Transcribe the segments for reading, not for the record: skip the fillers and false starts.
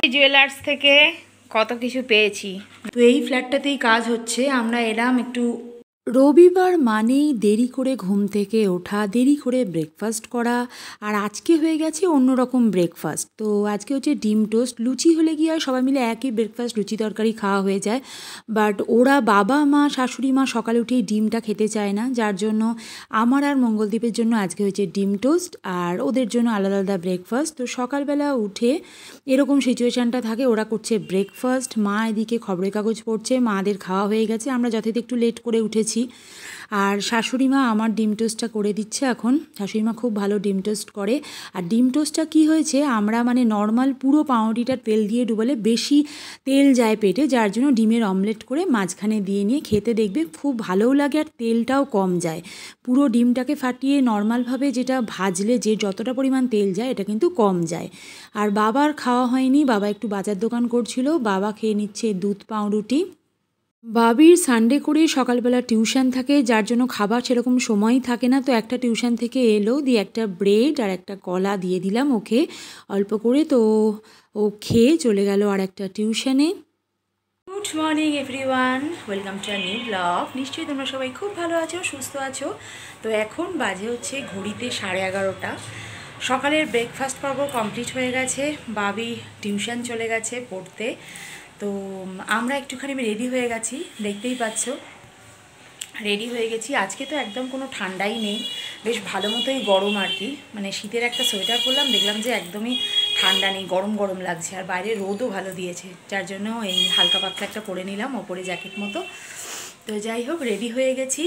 Jewellers থেকে কত কিছু পেয়েছি। তো এই ফ্ল্যাটটাতেই কাজ হচ্ছে, আমরা এলাম একটু। রবিবার মানেই দেরি করে ঘুম থেকে ওঠা, দেরি করে ব্রেকফাস্ট করা, আর আজকে হয়ে গেছে অন্যরকম ব্রেকফাস্ট। তো আজকে হচ্ছে ডিম টোস্ট। লুচি হলে গিয়ে আর সবাই মিলে একই ব্রেকফাস্ট লুচি তরকারি খাওয়া হয়ে যায়, বাট ওরা বাবা মা শাশুড়ি মা সকালে উঠেই ডিমটা খেতে চায় না, যার জন্য আমার আর মঙ্গলদীপের জন্য আজকে হয়েছে ডিম টোস্ট, আর ওদের জন্য আলাদা আলাদা ব্রেকফাস্ট। তো সকালবেলা উঠে এরকম সিচুয়েশানটা থাকে, ওরা করছে ব্রেকফাস্ট, মা এদিকে খবরের কাগজ পড়ছে, মাদের খাওয়া হয়ে গেছে, আমরা যথারীতি একটু লেট করে উঠেছি। আর শাশুড়ি মা আমার ডিম টোস্টটা করে দিচ্ছে এখন। শাশুড়ি মা খুব ভালো ডিম টোস্ট করে। আর ডিম টোস্টটা কী হয়েছে, আমরা মানে নর্মাল পুরো পাউরুটিটা তেল দিয়ে ডুবালে বেশি তেল যায় পেটে, যার জন্য ডিমের অমলেট করে মাঝখানে দিয়ে নিয়ে খেতে দেখবে খুব ভালোও লাগে, আর তেলটাও কম যায়। পুরো ডিমটাকে ফাটিয়ে নর্মালভাবে যেটা ভাজলে যে যতটা পরিমাণ তেল যায় এটা কিন্তু কম যায়। আর বাবার খাওয়া হয়নি, বাবা একটু বাজার দোকান করছিল, বাবা খেয়ে নিচ্ছে দুধ পাউরুটি। বাবির সানডে করে সকালবেলা টিউশন থাকে, যার জন্য খাবার সেরকম সময়ই থাকে না। তো একটা টিউশন থেকে এলো, দিয়ে একটা ব্রেড আর একটা কলা দিয়ে দিলাম ওকে অল্প করে, তো ও খেয়ে চলে গেল আর একটা টিউশনে। Good morning everyone, welcome to a new blog. নিশ্চয়ই তোমরা সবাই খুব ভালো আছো, সুস্থ আছো। তো এখন বাজে হচ্ছে ঘড়িতে 11:30। সকালের ব্রেকফাস্ট পর্ব কমপ্লিট হয়ে গেছে, বাবি টিউশন চলে গেছে পড়তে। তো আমরা একটুখানি রেডি হয়ে গেছি, দেখতেই পাচ্ছ রেডি হয়ে গেছি। আজকে তো একদম কোনো ঠান্ডাই নেই, বেশ ভালো মতোই গরম আর কি। মানে শীতের একটা সোয়েটার পরলাম, দেখলাম যে একদমই ঠান্ডা নেই, গরম গরম লাগছে। আর বাইরে রোদও ভালো দিয়েছে, যার জন্য এই হালকা পাতলা একটা পরে নিলাম ওপরে জ্যাকেট মতো। তো যাই হোক, রেডি হয়ে গেছি।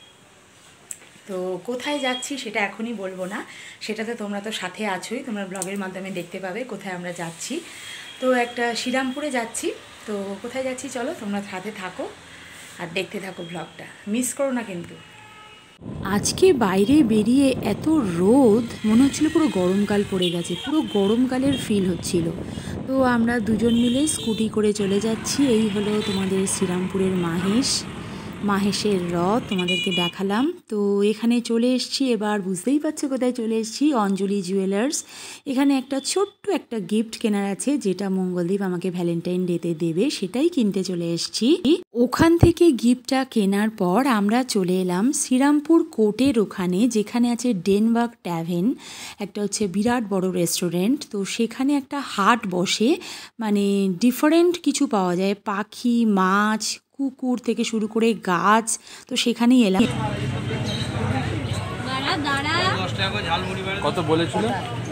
তো কোথায় যাচ্ছি সেটা এখনই বলবো না, সেটাতে তোমরা তো সাথে আছোই, তোমরা ব্লগের মাধ্যমে দেখতে পাবে কোথায় আমরা যাচ্ছি। তো একটা শ্রীরামপুরে যাচ্ছি। তো কোথায় যাচ্ছি চলো তোমরা সাথে থাকো আর দেখতে থাকো ব্লগটা, মিস করো না কিন্তু। আজকে বাইরে বেরিয়ে এত রোদ, মনে হচ্ছিল পুরো গরমকাল পড়ে গেছে, পুরো গরমকালের ফিল হচ্ছিল। তো আমরা দুজন মিলে স্কুটি করে চলে যাচ্ছি। এই হলো তোমাদের শ্রীরামপুরের মাহেশের রথ, তোমাদেরকে দেখালাম। তো এখানে চলে এসেছি, এবার বুঝতেই পারছো কোথায় চলে এসেছি, অঞ্জলি জুয়েলার্স। এখানে একটা ছোট্ট একটা গিফট কেনার আছে, যেটা মঙ্গলদীপ আমাকে ভ্যালেন্টাইন ডেতে দেবে, সেটাই কিনতে চলে এসেছি। ওখান থেকে গিফটটা কেনার পর আমরা চলে এলাম শ্রীরামপুর কোর্টের ওখানে, যেখানে আছে ডেনবার্গ ট্যাভেন, একটা হচ্ছে বিরাট বড় রেস্টুরেন্ট। তো সেখানে একটা হাট বসে, মানে ডিফারেন্ট কিছু পাওয়া যায়, পাখি, মাছ, কুকুর থেকে শুরু করে গাছ। তো সেখানেই এলাম। কত বলেছিল?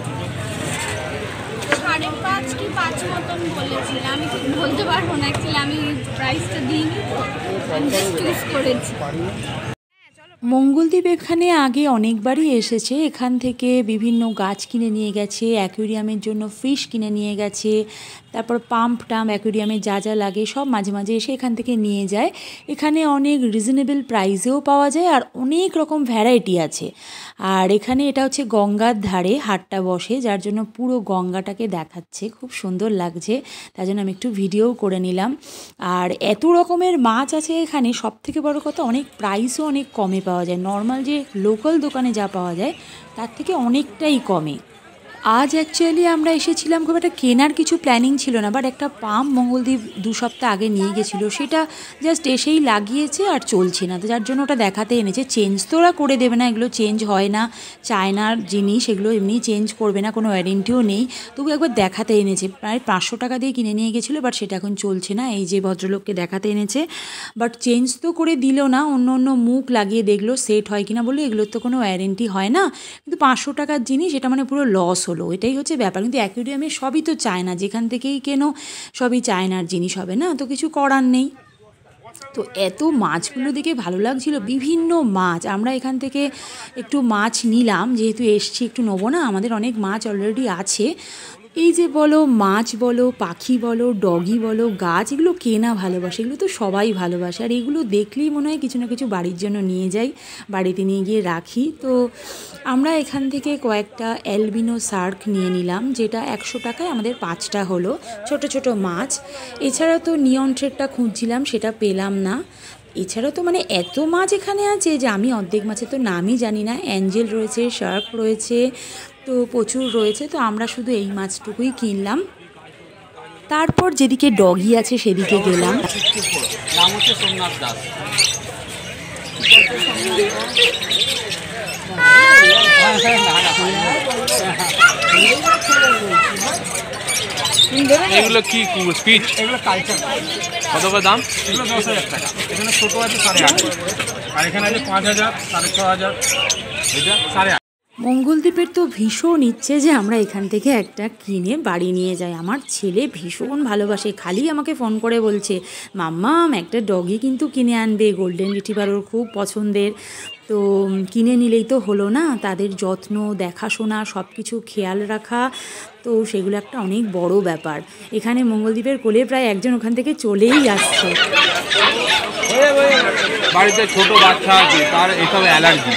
5.5 কি 5 মতন বলেছিল, আমি ঠিক বলতে পারবো না, অ্যাকচুয়ালি আমি প্রাইসটা দিইনি, তো আমি জাস্ট চুজ করেছি। মঙ্গলদীপ এখানে আগে অনেকবারই এসেছে, এখান থেকে বিভিন্ন গাছ কিনে নিয়ে গেছে, অ্যাকুয়ারিয়ামের জন্য ফিশ কিনে নিয়ে গেছে, তারপর পাম্প অ্যাকুয়ারিয়ামে যা যা লাগে সব মাঝে মাঝে এসে এখান থেকে নিয়ে যায়। এখানে অনেক রিজনেবল প্রাইসেও পাওয়া যায়, আর অনেক রকম ভ্যারাইটি আছে। আর এখানে এটা হচ্ছে গঙ্গার ধারে হাটটা বসে, যার জন্য পুরো গঙ্গাটাকে দেখাচ্ছে, খুব সুন্দর লাগছে, তার জন্য আমি একটু ভিডিও করে নিলাম। আর এত রকমের মাছ আছে এখানে, সব থেকে বড় কথা অনেক প্রাইসও অনেক কমে পাওয়া যায়, নর্মাল যে লোকাল দোকানে যা পাওয়া যায় তার থেকে অনেকটাই কমে। আজ অ্যাকচুয়ালি আমরা এসেছিলাম, খুব একটা কেনার কিছু প্ল্যানিং ছিল না, বাট একটা পাম্প মঙ্গলদীপ 2 সপ্তাহ আগে নিয়ে গেছিলো, সেটা জাস্ট এসেই লাগিয়েছে আর চলছে না, তো যার জন্য ওটা দেখাতে এনেছে। চেঞ্জ তো ওরা করে দেবে না, এগুলো চেঞ্জ হয় না, চায়নার জিনিস এগুলো এমনি চেঞ্জ করবে না, কোনো ওয়ারেন্টিও নেই, তবু একবার দেখাতে এনেছে। প্রায় 500 টাকা দিয়ে কিনে নিয়ে গেছিলো, বাট সেটা এখন চলছে না, এই যে ভদ্রলোককে দেখাতে এনেছে। বাট চেঞ্জ তো করে দিল না, অন্য অন্য মুখ লাগিয়ে দেখলো সেট হয় কিনা, বললো এগুলোর তো কোনো ওয়ারেন্টি হয় না, কিন্তু 500 টাকার জিনিস, এটা মানে পুরো লস হলো, এটাই হচ্ছে ব্যাপার। কিন্তু অ্যাকুয়ারিয়ামে সবই তো চায়না, যেখান থেকেই কেনো সবই চায়নার জিনিস হবে না, তো কিছু করার নেই। তো এত মাছগুলো দেখে ভালো লাগছিল, বিভিন্ন মাছ। আমরা এখান থেকে একটু মাছ নিলাম, যেহেতু এসছি একটু নেবো না, আমাদের অনেক মাছ অলরেডি আছে। এই যে বলো মাছ বলো, পাখি বলো, ডগি বলো, গাছ, এগুলো কে না ভালোবাসে, এগুলো তো সবাই ভালোবাসে। আর এগুলো দেখলেই মনে হয় কিছু না কিছু বাড়ির জন্য নিয়ে যাই, বাড়িতে নিয়ে গিয়ে রাখি। তো আমরা এখান থেকে কয়েকটা অ্যালবিনো শার্ক নিয়ে নিলাম, যেটা 100 টাকায় আমাদের 5টা হলো, ছোট ছোট মাছ। এছাড়া তো নিয়ন থ্রেডটা খুঁজছিলাম, সেটা পেলাম না। এছাড়াও তো মানে এত মাছ এখানে আছে যে আমি অর্ধেক মাছের তো নামই জানি না। অ্যাঞ্জেল রয়েছে, শার্ক রয়েছে, তো প্রচুর রয়েছে। তো আমরা শুধু এই মাছটুকুই কিনলাম। তারপর যেদিকে ডগি আছে সেদিকে গেলাম। নাম হচ্ছে সোমনাথ দাস। এগুলো কি স্পিচ? এগুলো কালচার। কত করে দাম? এগুলো 10,000 টাকা। এখানে ছোটো আছে 8,500, আর এখানে আছে 5,000, 6,500, এটা 8,500। মঙ্গলদ্বীপের তো ভীষণ ইচ্ছে যে আমরা এখান থেকে একটা কিনে বাড়ি নিয়ে যাই। আমার ছেলে ভীষণ ভালোবাসে, খালি আমাকে ফোন করে বলছে মাম্মাম একটা ডগি কিন্তু কিনে আনবে, গোল্ডেন রিট্রিভার ওর খুব পছন্দের। তো কিনে নিলেই তো হলো না, তাদের যত্ন দেখাশোনা সব কিছু খেয়াল রাখা, তো সেগুলো একটা অনেক বড় ব্যাপার। এখানে মঙ্গলদ্বীপের কোলে প্রায় একজন ওখান থেকে চলেই আসছে। বাড়িতে ছোট বাচ্চা আছে, তার এসব অ্যালার্জি।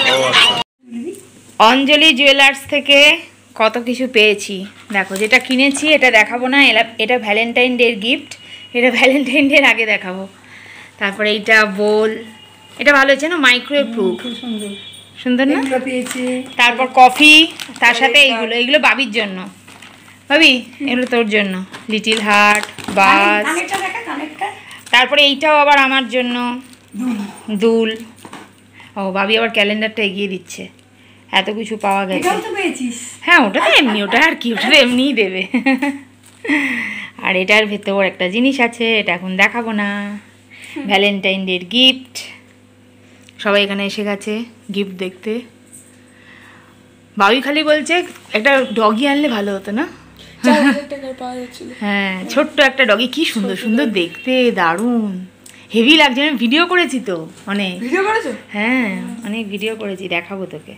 অঞ্জলি জুয়েলার্স থেকে কত কিছু পেয়েছি দেখো। যেটা কিনেছি এটা দেখাবো না, এটা ভ্যালেন্টাইন ডের গিফট, এটা ভ্যালেন্টাইন ডের আগে দেখাবো। তারপরে এইটা বোল, এটা ভালো হয়েছে না, মাইক্রোওয়েভ প্রুফ, সুন্দর না? তারপর কফি, তার সাথে এইগুলো বাবির জন্য। ভাবি এগুলো তোর জন্য, লিটিল হার্ট, বাস। তারপরে এইটাও আবার আমার জন্য, দুল। ও বাবি আবার ক্যালেন্ডারটা এগিয়ে দিচ্ছে, এত কিছু পাওয়া গেছে। হ্যাঁ ওটা তো এমনি, ওটা আর কি, ওটা এমনিই দেবে। আর এটার ভেতর একটা জিনিস আছে, এটা এখন দেখাবো না। ভ্যালেন্টাইন ডের গিফট, সবাই এখানে এসে গেছে গিফট দেখতে। বাবি খালি বলছে একটা ডগি আনলে ভালো হতো না? হ্যাঁ ছোট্ট একটা ডগি, কি সুন্দর সুন্দর দেখতে, দারুণ হেভি লাগছে। আমি ভিডিও করেছি তো অনেক। ভিডিও করেছো? হ্যাঁ অনেক ভিডিও করেছি, দেখাবো তোকে।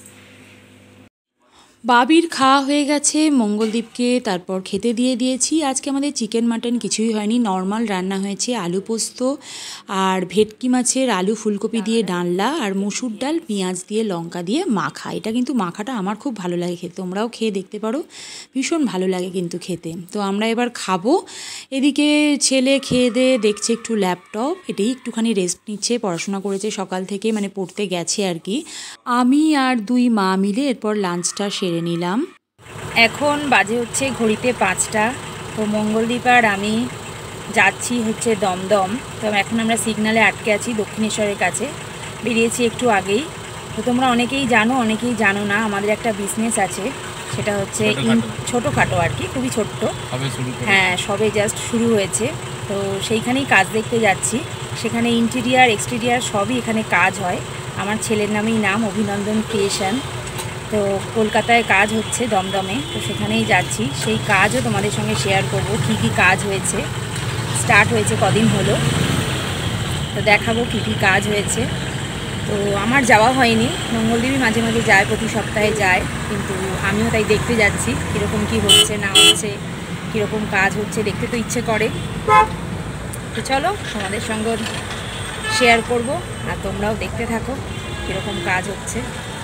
বাবির খাওয়া হয়ে গেছে, মঙ্গলদ্বীপকে তারপর খেতে দিয়ে দিয়েছি। আজকে আমাদের চিকেন মাটন কিছুই হয়নি, নর্মাল রান্না হয়েছে, আলু পোস্ত আর ভেটকি মাছের আলু ফুলকপি দিয়ে ডালনা, আর মসুর ডাল পেঁয়াজ দিয়ে লঙ্কা দিয়ে মাখা। এটা কিন্তু মাখাটা আমার খুব ভালো লাগে খেতে, তোমরাও খেয়ে দেখতে পারো, ভীষণ ভালো লাগে কিন্তু খেতে। তো আমরা এবার খাবো। এদিকে ছেলে খেয়ে দিয়ে দেখছে একটু ল্যাপটপ, এটাই একটুখানি রেস্ট নিচ্ছে, পড়াশোনা করেছে সকাল থেকে, মানে পড়তে গেছে আর কি। আমি আর দুই মা মিলে এরপর লাঞ্চটা সেরে নিলাম। এখন বাজে হচ্ছে ঘড়িতে 5টা। তো মঙ্গলদ্বীপ আর আমি যাচ্ছি হচ্ছে দমদম। তো এখন আমরা সিগনালে আটকে আছি দক্ষিণেশ্বরের কাছে, বেরিয়েছি একটু আগেই। তো তোমরা অনেকেই জানো না, আমাদের একটা বিজনেস আছে, সেটা হচ্ছে ছোটোখাটো আর কি, খুবই ছোট্ট। হ্যাঁ সবে জাস্ট শুরু হয়েছে। তো সেইখানেই কাজ দেখতে যাচ্ছি। সেখানে ইন্টেরিয়ার এক্সটেরিয়ার সবই এখানে কাজ হয়। আমার ছেলের নামেই নাম, অভিনন্দন ক্রিয়েশন। তো কলকাতায় কাজ হচ্ছে দমদমে, তো সেখানেই যাচ্ছি। সেই কাজও তোমাদের সঙ্গে শেয়ার করব, কী কাজ হয়েছে, স্টার্ট হয়েছে কদিন হলো, তো দেখাবো কী কাজ হয়েছে। তো আমার যাওয়া হয়নি, মঙ্গলদ্বীপই মাঝে মাঝে যায়, প্রতি সপ্তাহে যায়, কিন্তু আমিও তাই দেখতে যাচ্ছি কীরকম কী হচ্ছে না হচ্ছে, কীরকম কাজ হচ্ছে, দেখতে তো ইচ্ছে করে। তো চলো তোমাদের সঙ্গে শেয়ার করব, আর তোমরাও দেখতে থাকো কীরকম কাজ হচ্ছে।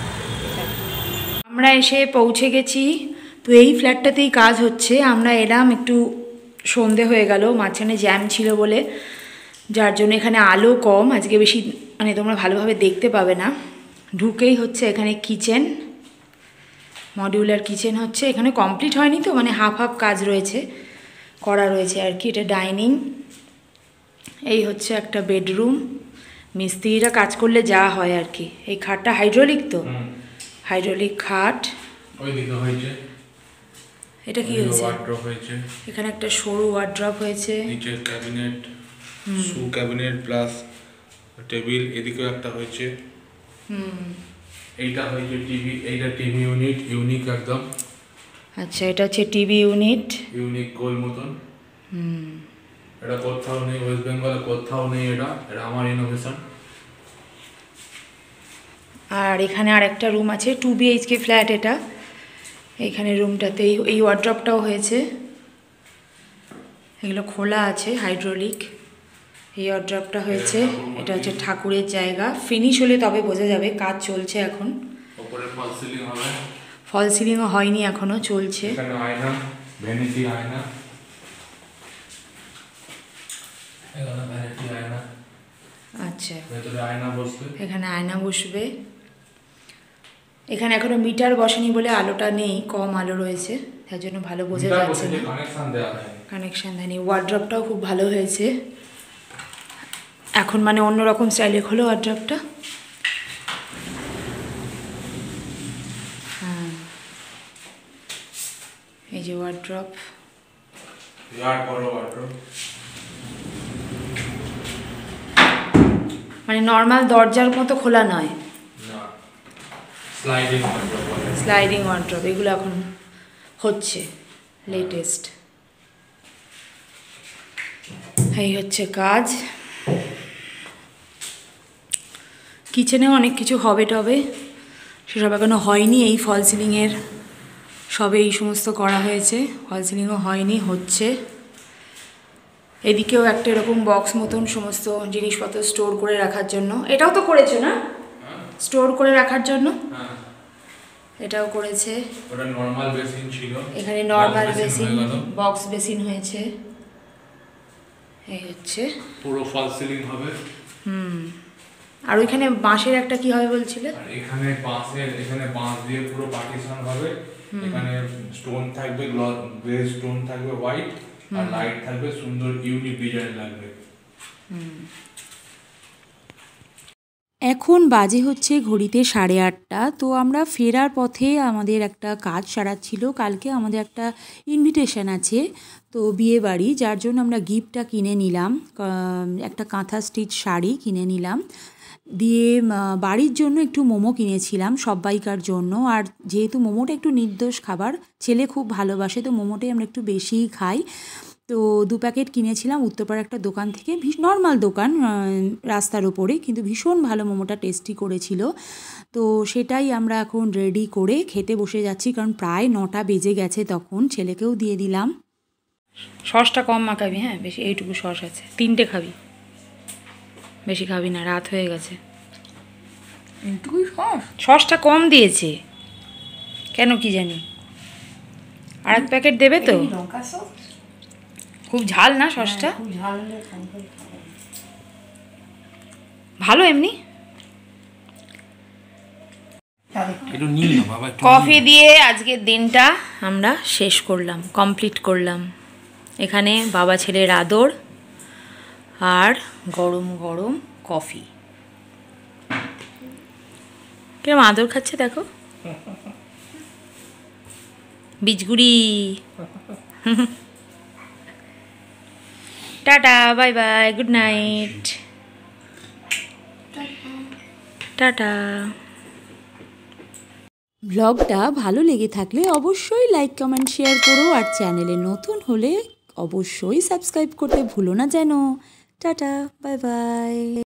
আমরা এসে পৌঁছে গেছি। তো এই ফ্ল্যাটটাতেই কাজ হচ্ছে। আমরা এলাম, একটু সন্ধে হয়ে গেল, মাঝখানে জ্যাম ছিল বলে, যার জন্য এখানে আলো কম, আজকে বেশি মানে তোমরা ভালোভাবে দেখতে পাবে না। ঢুকেই হচ্ছে এখানে কিচেন, মডিউলার কিচেন হচ্ছে, এখানে কমপ্লিট হয়নি তো, মানে হাফ হাফ কাজ রয়েছে, করা রয়েছে আর কি। এটা ডাইনিং, এই হচ্ছে একটা বেডরুম, মিস্ত্রিরা কাজ করলে যা হয় আর কি। এই খাটটা হাইড্রোলিক, তো হাইড্রোলিক খাট। ওইদিকে হয়েছে, এটা কি হয়েছে? ওয়ার্ড্রপ হয়েছে, এখানে একটা সরু ওয়ার্ড্রপ হয়েছে, নিচের cabinet, shoe cabinet plus table, এদিকেও একটা হয়েছে। এইটা হয়েছে টিভি, এইটা টিভি ইউনিট, ইউনিক একদম। আচ্ছা এটা হচ্ছে টিভি ইউনিট, ইউনিক গোল মতন। এটা কোথাও নেই, ওয়েস্ট বেঙ্গলে কোথাও নেই, এটা আমার ইনোভেশন। আর এখানে আর একটা রুম আছে, 2 BHK ফ্ল্যাট এটা। এইখানে রুমটাতে এই ওয়ার্ড্রপটাও হয়েছে, এগুলো খোলা আছে, হাইড্রোলিক। এই ওয়ার্ড্রপটা হয়েছে, এটা হচ্ছে ঠাকুরের জায়গা। ফিনিশ হলে তবে বোঝা যাবে, কাজ চলছে এখন। উপরে ফল সিলিং হবে, ফল সিলিংও হয়নি এখনো, চলছে। এখানে আয়না, ভ্যানিটি আয়না, এখানে ভ্যানিটি আয়না। আচ্ছা ভেতরে আয়না বসবে, এখানে আয়না বসবে। এখানে এখনো মিটার বসেনি বলে আলোটা নেই, কম আলো রয়েছে, তার জন্য ভালো বোঝা যাচ্ছে না। কানেকশন দেওয়া হয়, কানেকশান দেয়নি। ওয়ার্ড্রপটাও খুব ভালো হয়েছে এখন, মানে অন্যরকম স্টাইলে খোলো ওয়ার্ড্রপটা। হ্যাঁ, এই যে ওয়ার্ড্রপ, মানে নর্মাল দরজার মতো খোলা নয়, স্লাইডিং ওয়ার্ড্রপ। এগুলো এখন হচ্ছে লেটেস্ট। এই হচ্ছে কাজ। কিচেনেও অনেক কিছু হবে টবে, সেসব এখনো হয়নি। এই ফল সিলিংয়ের সবে এই সমস্ত করা হয়েছে, ফল সিলিংও হয়নি, হচ্ছে। এদিকেও একটা এরকম বক্স মতন সমস্ত জিনিসপত্র স্টোর করে রাখার জন্য, এটাও তো করেছে না, স্টোর করে রাখার জন্য এটাও করেছে। ওটা নরমাল বেসিন ছিল, এখানে নরমাল বেসিন, বক্স বেসিন হয়েছে। এই হচ্ছে পুরো ফল সিলিং হবে। আর ওইখানে বাঁশের একটা কি হবে বলছিলে? আর এখানে বাঁশ দিয়ে পুরো পার্টিশন হবে। এখানে স্টোন থাকবে, গ্লেজ স্টোন থাকবে হোয়াইট, আর লাইট থাকবে সুন্দর ইউনিক ডিজাইন লাগবে। এখন বাজে হচ্ছে ঘড়িতে 8:30। তো আমরা ফেরার পথে আমাদের একটা কাজ সারাচ্ছিল। কালকে আমাদের একটা ইনভিটেশন আছে, তো বিয়ে বাড়ি, যার জন্য আমরা গিফটটা কিনে নিলাম, একটা কাঁথা স্টিচ শাড়ি কিনে নিলাম। দিয়ে বাড়ির জন্য একটু মোমো কিনেছিলাম সব্বাইকার জন্য। আর যেহেতু মোমোটা একটু নির্দোষ খাবার, ছেলে খুব ভালোবাসে, তো মোমোটাই আমরা একটু বেশিই খাই। তো 2 প্যাকেট কিনেছিলাম উত্তরপাড়ার একটা দোকান থেকে, নর্মাল দোকান রাস্তার ওপরে, কিন্তু ভীষণ ভালো মোমোটা, টেস্টি করেছিল। তো সেটাই আমরা এখন রেডি করে খেতে বসে যাচ্ছি, কারণ প্রায় 9টা বেজে গেছে তখন। ছেলেকেও দিয়ে দিলাম। সসটা কম মাখাবি, হ্যাঁ, বেশি, এইটুকু সস আছে, 3টে খাবি, বেশি খাবি না, রাত হয়ে গেছে। এইটুকুই সসটা কম দিয়েছে কেন কি জানি, আর 1 প্যাকেট দেবে তো। লঙ্কা সস খুব ঝাল না সসটা? খুব ঝাল হলে ভালো এমনি। একটু নিন না বাবা, একটু কফি দিয়ে আজকের দিনটা আমরা শেষ করলাম, কমপ্লিট করলাম। এখানে বাবা ছেলের আদর আর গরম গরম কফি। কিরম আদর খাচ্ছে দেখো, বীজগুড়ি। Tata, bye bye, good night, tata. ব্লগটা ভালো লেগে থাকলে অবশ্যই লাইক, কমেন্ট, শেয়ার করো। আর চ্যানেলে নতুন হলে অবশ্যই সাবস্ক্রাইব করতে ভুলো না যেন। Tata, bye by.